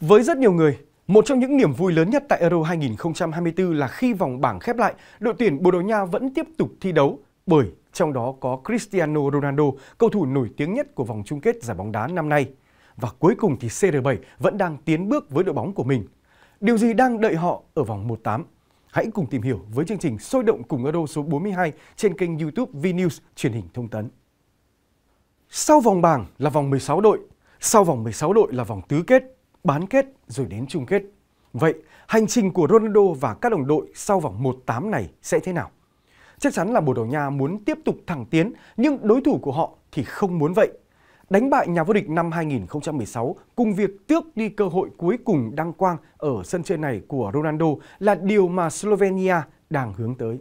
Với rất nhiều người, một trong những niềm vui lớn nhất tại Euro 2024 là khi vòng bảng khép lại, đội tuyển Bồ Đào Nha vẫn tiếp tục thi đấu, bởi trong đó có Cristiano Ronaldo, cầu thủ nổi tiếng nhất của vòng chung kết giải bóng đá năm nay. Và cuối cùng thì CR7 vẫn đang tiến bước với đội bóng của mình. Điều gì đang đợi họ ở vòng 1/8? Hãy cùng tìm hiểu với chương trình Sôi động cùng Euro số 42 trên kênh YouTube VNews truyền hình thông tấn. Sau vòng bảng là vòng 16 đội, sau vòng 16 đội là vòng tứ kết, bán kết rồi đến chung kết. Vậy, hành trình của Ronaldo và các đồng đội sau vòng 1/8 này sẽ thế nào? Chắc chắn là Bồ Đào Nha muốn tiếp tục thẳng tiến, nhưng đối thủ của họ thì không muốn vậy. Đánh bại nhà vô địch năm 2016 cùng việc tước đi cơ hội cuối cùng đăng quang ở sân chơi này của Ronaldo là điều mà Slovenia đang hướng tới.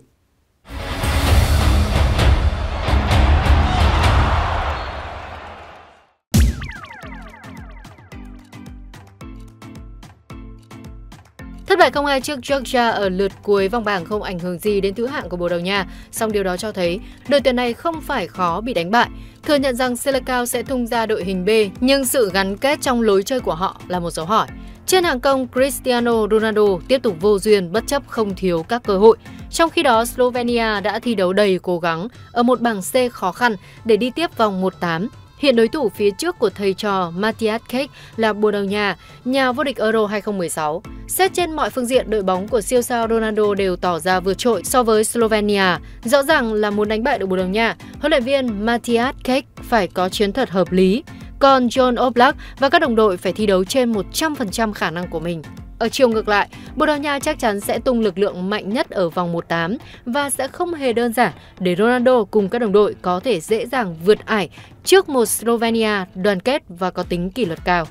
Thất bại 0-2 trước Georgia ở lượt cuối vòng bảng không ảnh hưởng gì đến thứ hạng của Bồ Đào Nha, song điều đó cho thấy đội tuyển này không phải khó bị đánh bại. Thừa nhận rằng Selecao sẽ tung ra đội hình B, nhưng sự gắn kết trong lối chơi của họ là một dấu hỏi. Trên hàng công, Cristiano Ronaldo tiếp tục vô duyên bất chấp không thiếu các cơ hội. Trong khi đó, Slovenia đã thi đấu đầy cố gắng ở một bảng C khó khăn để đi tiếp vòng 1/8. Hiện đối thủ phía trước của thầy trò Matthias Kek là Bồ Đào Nha, nhà vô địch Euro 2016. Xét trên mọi phương diện, đội bóng của siêu sao Ronaldo đều tỏ ra vượt trội so với Slovenia. Rõ ràng là muốn đánh bại được Bồ Đào Nha, huấn luyện viên Matthias Kek phải có chiến thuật hợp lý. Còn John Oblak và các đồng đội phải thi đấu trên 100% khả năng của mình. Ở chiều ngược lại, Bồ Đào Nha chắc chắn sẽ tung lực lượng mạnh nhất ở vòng 1/8 và sẽ không hề đơn giản để Ronaldo cùng các đồng đội có thể dễ dàng vượt ải trước một Slovenia đoàn kết và có tính kỷ luật cao.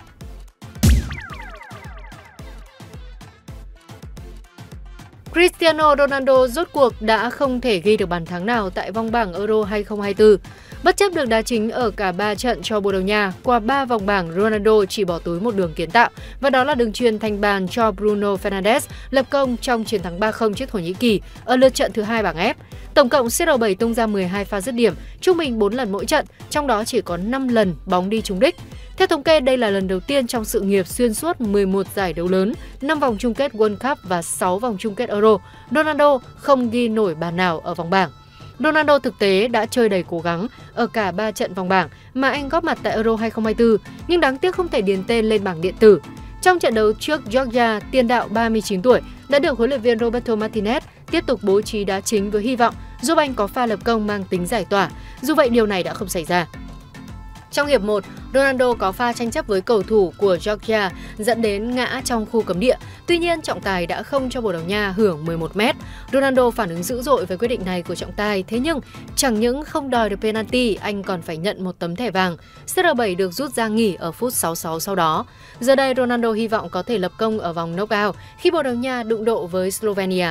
Cristiano Ronaldo rốt cuộc đã không thể ghi được bàn thắng nào tại vòng bảng Euro 2024. Bất chấp được đá chính ở cả 3 trận cho Bồ Đào Nha, qua 3 vòng bảng Ronaldo chỉ bỏ túi một đường kiến tạo, và đó là đường chuyền thành bàn cho Bruno Fernandes lập công trong chiến thắng 3-0 trước Thổ Nhĩ Kỳ ở lượt trận thứ 2 bảng F. Tổng cộng CR7 tung ra 12 pha dứt điểm, trung bình 4 lần mỗi trận, trong đó chỉ có 5 lần bóng đi trúng đích. Theo thống kê, đây là lần đầu tiên trong sự nghiệp xuyên suốt 11 giải đấu lớn, 5 vòng chung kết World Cup và 6 vòng chung kết Euro, Ronaldo không ghi nổi bàn nào ở vòng bảng. Ronaldo thực tế đã chơi đầy cố gắng ở cả 3 trận vòng bảng mà anh góp mặt tại Euro 2024, nhưng đáng tiếc không thể điền tên lên bảng điện tử. Trong trận đấu trước Georgia, tiền đạo 39 tuổi đã được huấn luyện viên Roberto Martinez tiếp tục bố trí đá chính với hy vọng giúp anh có pha lập công mang tính giải tỏa. Dù vậy, điều này đã không xảy ra. Trong hiệp 1, Ronaldo có pha tranh chấp với cầu thủ của Georgia dẫn đến ngã trong khu cấm địa. Tuy nhiên, trọng tài đã không cho Bồ Đào Nha hưởng 11m. Ronaldo phản ứng dữ dội với quyết định này của trọng tài, thế nhưng chẳng những không đòi được penalty, anh còn phải nhận một tấm thẻ vàng. CR7 được rút ra nghỉ ở phút 66 sau đó. Giờ đây, Ronaldo hy vọng có thể lập công ở vòng knockout khi Bồ Đào Nha đụng độ với Slovenia.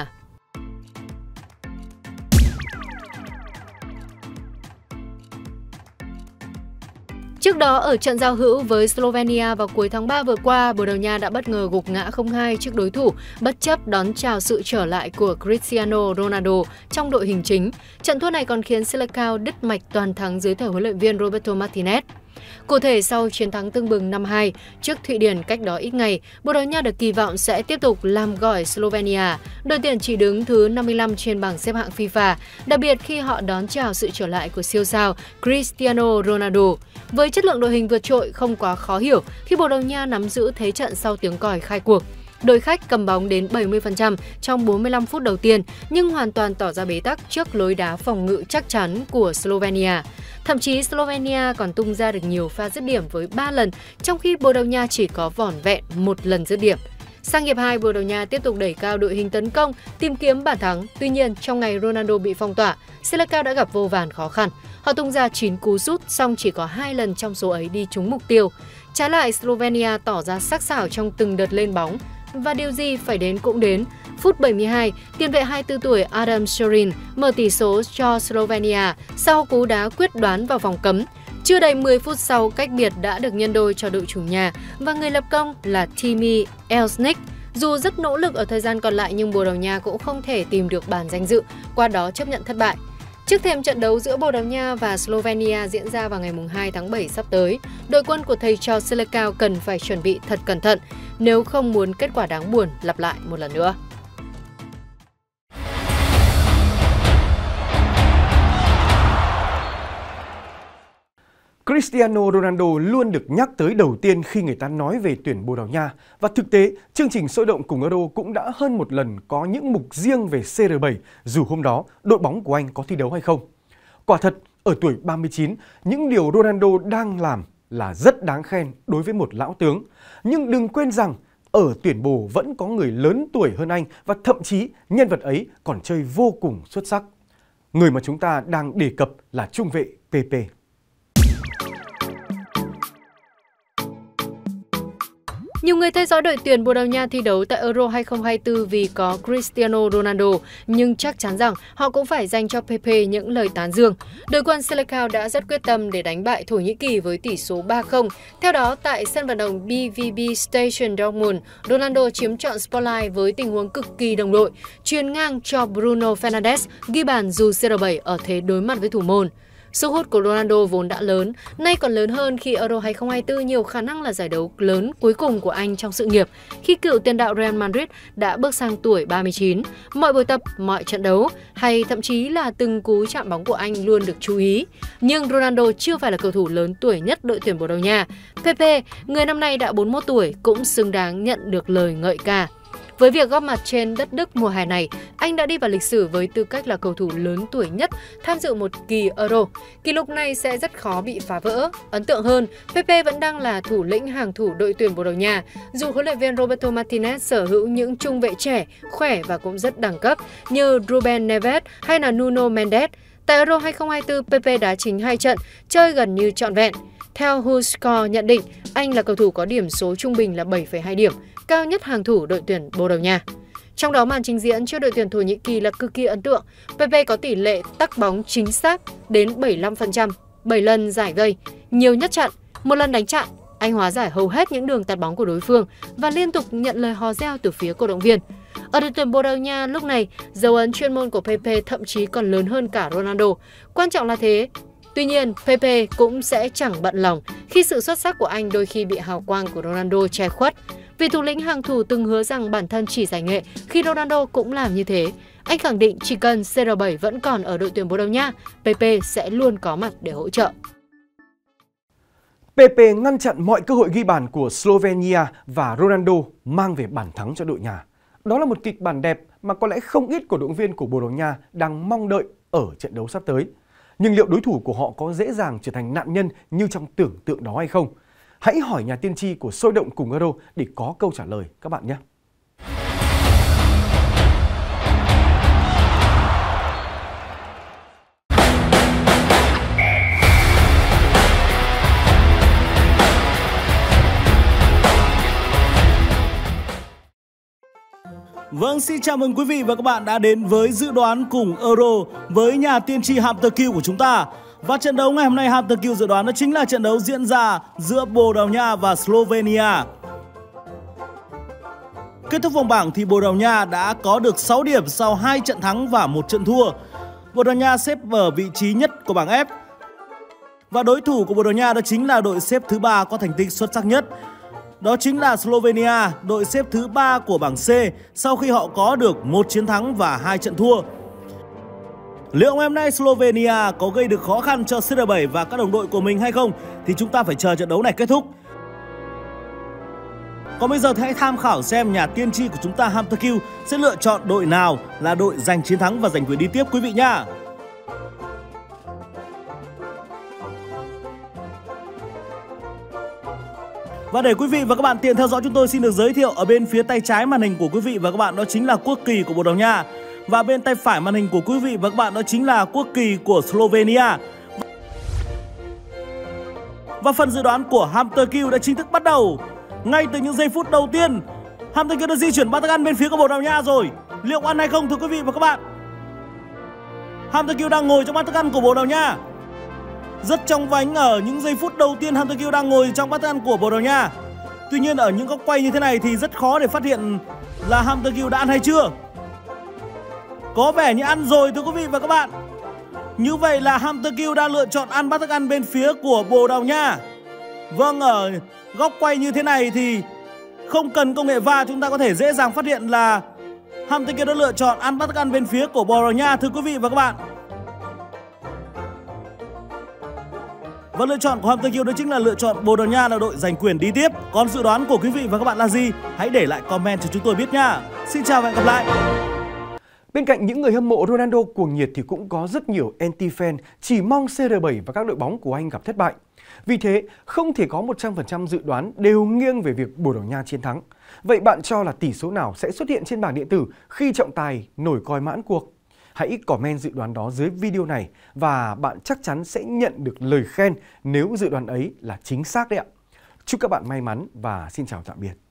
Trước đó, ở trận giao hữu với Slovenia vào cuối tháng 3 vừa qua, Bồ Đào Nha đã bất ngờ gục ngã 0-2 trước đối thủ, bất chấp đón chào sự trở lại của Cristiano Ronaldo trong đội hình chính. Trận thua này còn khiến Selecao đứt mạch toàn thắng dưới thời huấn luyện viên Roberto Martinez. Cụ thể, sau chiến thắng tưng bừng 5-2 trước Thụy Điển cách đó ít ngày, Bồ Đào Nha được kỳ vọng sẽ tiếp tục làm gỏi Slovenia. Đội tuyển chỉ đứng thứ 55 trên bảng xếp hạng FIFA, đặc biệt khi họ đón chào sự trở lại của siêu sao Cristiano Ronaldo. Với chất lượng đội hình vượt trội, không quá khó hiểu khi Bồ Đào Nha nắm giữ thế trận sau tiếng còi khai cuộc. Đội khách cầm bóng đến 70% trong 45 phút đầu tiên, nhưng hoàn toàn tỏ ra bế tắc trước lối đá phòng ngự chắc chắn của Slovenia. Thậm chí Slovenia còn tung ra được nhiều pha dứt điểm với 3 lần, trong khi Bồ Đào Nha chỉ có vỏn vẹn 1 lần dứt điểm. Sang hiệp 2, Bồ Đào Nha tiếp tục đẩy cao đội hình tấn công, tìm kiếm bàn thắng. Tuy nhiên, trong ngày Ronaldo bị phong tỏa, Selecao đã gặp vô vàn khó khăn. Họ tung ra 9 cú sút, song chỉ có 2 lần trong số ấy đi trúng mục tiêu. Trái lại, Slovenia tỏ ra sắc sảo trong từng đợt lên bóng. Và điều gì phải đến cũng đến. Phút 72, tiền vệ 24 tuổi Adam Šorin mở tỷ số cho Slovenia sau cú đá quyết đoán vào vòng cấm. Chưa đầy 10 phút sau, cách biệt đã được nhân đôi cho đội chủ nhà và người lập công là Timi Elsnik. Dù rất nỗ lực ở thời gian còn lại nhưng Bồ Đào Nha cũng không thể tìm được bàn danh dự, qua đó chấp nhận thất bại. Trước thềm trận đấu giữa Bồ Đào Nha và Slovenia diễn ra vào ngày 2 tháng 7 sắp tới, đội quân của thầy trò Selecao cần phải chuẩn bị thật cẩn thận. nếu không muốn kết quả đáng buồn lặp lại một lần nữa. Cristiano Ronaldo luôn được nhắc tới đầu tiên khi người ta nói về tuyển Bồ Đào Nha. Và thực tế, chương trình Sôi động cùng Euro cũng đã hơn một lần có những mục riêng về CR7, dù hôm đó đội bóng của anh có thi đấu hay không. Quả thật, ở tuổi 39, những điều Ronaldo đang làm là rất đáng khen đối với một lão tướng. Nhưng đừng quên rằng, ở tuyển Bồ vẫn có người lớn tuổi hơn anh và thậm chí nhân vật ấy còn chơi vô cùng xuất sắc. Người mà chúng ta đang đề cập là trung vệ Pepe. Nhiều người theo dõi đội tuyển Bồ Đào Nha thi đấu tại Euro 2024 vì có Cristiano Ronaldo, nhưng chắc chắn rằng họ cũng phải dành cho Pepe những lời tán dương. Đội quân Selecao đã rất quyết tâm để đánh bại Thổ Nhĩ Kỳ với tỷ số 3-0. Theo đó, tại sân vận động BVB Station Dortmund, Ronaldo chiếm trọn spotlight với tình huống cực kỳ đồng đội, chuyền ngang cho Bruno Fernandes ghi bàn dù CR7 ở thế đối mặt với thủ môn. Sức hút của Ronaldo vốn đã lớn, nay còn lớn hơn khi Euro 2024 nhiều khả năng là giải đấu lớn cuối cùng của anh trong sự nghiệp, khi cựu tiền đạo Real Madrid đã bước sang tuổi 39. Mọi buổi tập, mọi trận đấu, hay thậm chí là từng cú chạm bóng của anh luôn được chú ý. Nhưng Ronaldo chưa phải là cầu thủ lớn tuổi nhất đội tuyển Bồ Đào Nha. Pepe, người năm nay đã 41 tuổi, cũng xứng đáng nhận được lời ngợi ca. Với việc góp mặt trên đất Đức mùa hè này, anh đã đi vào lịch sử với tư cách là cầu thủ lớn tuổi nhất tham dự một kỳ Euro. Kỷ lục này sẽ rất khó bị phá vỡ. Ấn tượng hơn, Pepe vẫn đang là thủ lĩnh hàng thủ đội tuyển Bồ Đào Nha, dù huấn luyện viên Roberto Martinez sở hữu những trung vệ trẻ, khỏe và cũng rất đẳng cấp như Ruben Neves hay là Nuno Mendes. Tại Euro 2024, Pepe đá chính 2 trận, chơi gần như trọn vẹn. Theo WhoScored nhận định, anh là cầu thủ có điểm số trung bình là 7,2 điểm, cao nhất hàng thủ đội tuyển Bồ Đào Nha. Trong đó, màn trình diễn trước đội tuyển Thổ Nhĩ Kỳ là cực kỳ ấn tượng. Pepe có tỷ lệ tắc bóng chính xác đến 75%, 7 lần giải gây, nhiều nhất chặn, 1 lần đánh chặn. Anh hóa giải hầu hết những đường tạt bóng của đối phương và liên tục nhận lời hò reo từ phía cổ động viên. Ở đội tuyển Bồ Đào Nha lúc này, dấu ấn chuyên môn của Pepe thậm chí còn lớn hơn cả Ronaldo. Quan trọng là thế. Tuy nhiên, Pepe cũng sẽ chẳng bận lòng khi sự xuất sắc của anh đôi khi bị hào quang của Ronaldo che khuất. Vì thủ lĩnh hàng thủ từng hứa rằng bản thân chỉ giải nghệ khi Ronaldo cũng làm như thế. Anh khẳng định chỉ cần CR7 vẫn còn ở đội tuyển Bồ Đào Nha, Pepe sẽ luôn có mặt để hỗ trợ. Pepe ngăn chặn mọi cơ hội ghi bàn của Slovenia và Ronaldo mang về bàn thắng cho đội nhà. Đó là một kịch bản đẹp mà có lẽ không ít cổ động viên của Bồ Đào Nha đang mong đợi ở trận đấu sắp tới. Nhưng liệu đối thủ của họ có dễ dàng trở thành nạn nhân như trong tưởng tượng đó hay không? Hãy hỏi nhà tiên tri của Sôi động cùng Euro để có câu trả lời các bạn nhé! Vâng, xin chào mừng quý vị và các bạn đã đến với dự đoán cùng Euro với nhà tiên tri Hamster Q của chúng ta. Và trận đấu ngày hôm nay Hamster Q dự đoán đó chính là trận đấu diễn ra giữa Bồ Đào Nha và Slovenia. Kết thúc vòng bảng thì Bồ Đào Nha đã có được 6 điểm sau 2 trận thắng và 1 trận thua. Bồ Đào Nha xếp ở vị trí nhất của bảng F. Và đối thủ của Bồ Đào Nha đó chính là đội xếp thứ 3 có thành tích xuất sắc nhất. Đó chính là Slovenia, đội xếp thứ 3 của bảng C sau khi họ có được 1 chiến thắng và 2 trận thua. Liệu ngày hôm nay Slovenia có gây được khó khăn cho CR7 và các đồng đội của mình hay không thì chúng ta phải chờ trận đấu này kết thúc. Còn bây giờ thì hãy tham khảo xem nhà tiên tri của chúng ta Hamster Q sẽ lựa chọn đội nào là đội giành chiến thắng và giành quyền đi tiếp quý vị nhá. Và để quý vị và các bạn tiện theo dõi, chúng tôi xin được giới thiệu ở bên phía tay trái màn hình của quý vị và các bạn đó chính là quốc kỳ của Bồ Đào Nha. Và bên tay phải màn hình của quý vị và các bạn đó chính là quốc kỳ của Slovenia. Và phần dự đoán của Hamster Q đã chính thức bắt đầu. Ngay từ những giây phút đầu tiên, Hamster Q đã di chuyển bát thức ăn bên phía của Bồ Đào Nha rồi. Liệu ăn hay không thưa quý vị và các bạn? Hamster Q đang ngồi trong bát thức ăn của Bồ Đào Nha. Rất trong vánh ở những giây phút đầu tiên Hamster Q đang ngồi trong bát thức ăn của Bồ Đào Nha. Tuy nhiên ở những góc quay như thế này thì rất khó để phát hiện là Hamster Q đã ăn hay chưa. Có vẻ như ăn rồi thưa quý vị và các bạn. Như vậy là Hamster Q đã lựa chọn ăn bát thức ăn bên phía của Bồ Đào Nha. Vâng, ở góc quay như thế này thì Không cần công nghệ VAR, chúng ta có thể dễ dàng phát hiện là Ham Tây Kiêu đã lựa chọn ăn bắt thức ăn bên phía của Bồ Đào Nha, thưa quý vị và các bạn. Và lựa chọn của Ham Tây Kiêu đó chính là lựa chọn Bồ Đào Nha là đội giành quyền đi tiếp. Còn dự đoán của quý vị và các bạn là gì? Hãy để lại comment cho chúng tôi biết nha. Xin chào và hẹn gặp lại. Bên cạnh những người hâm mộ Ronaldo cuồng nhiệt thì cũng có rất nhiều anti-fan chỉ mong CR7 và các đội bóng của anh gặp thất bại. Vì thế, không thể có 100% dự đoán đều nghiêng về việc Bồ Đào Nha chiến thắng. Vậy bạn cho là tỷ số nào sẽ xuất hiện trên bảng điện tử khi trọng tài nổi còi mãn cuộc? Hãy comment dự đoán đó dưới video này và bạn chắc chắn sẽ nhận được lời khen nếu dự đoán ấy là chính xác đấy ạ. Chúc các bạn may mắn và xin chào tạm biệt.